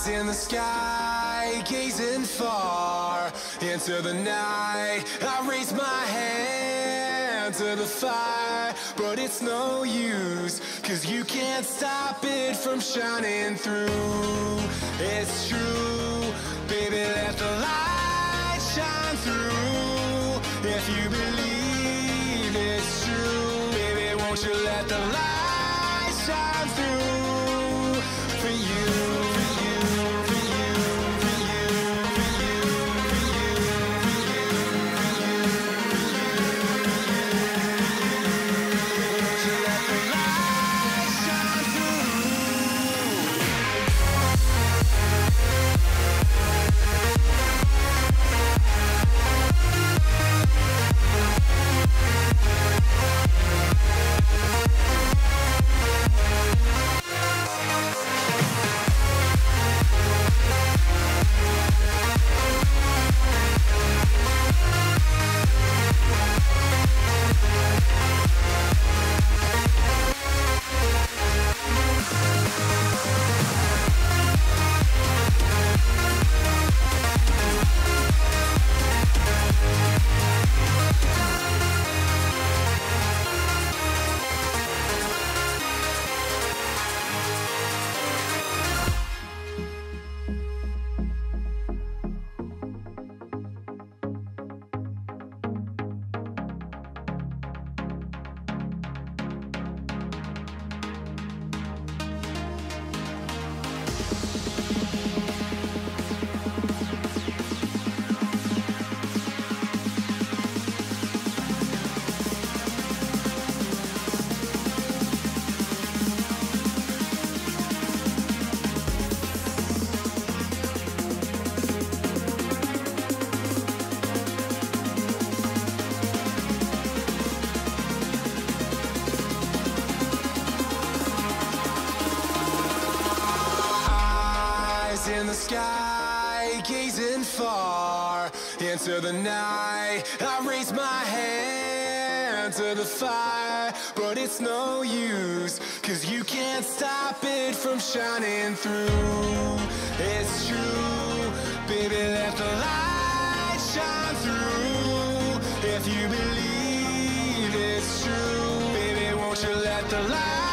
in the sky, gazing far into the night. I raise my hand to the fire, but it's no use, 'cause you can't stop it from shining through. It's true, baby, let the light shine through. If you believe it's true, baby, won't you let the light shine through for you, for you, for you, for you, for you, for you, for you, won't you let the light shine through. In the sky, gazing far into the night. I raise my hand to the fire, but it's no use, 'cause you can't stop it from shining through. It's true, baby, let the light shine through. If you believe it's true, baby, won't you let the light